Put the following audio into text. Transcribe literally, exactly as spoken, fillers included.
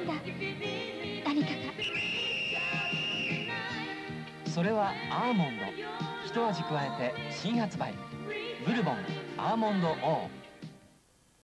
んだ、何かが。 それはアーモンド。一味加えて新発売、ブルボンアーモンド オー。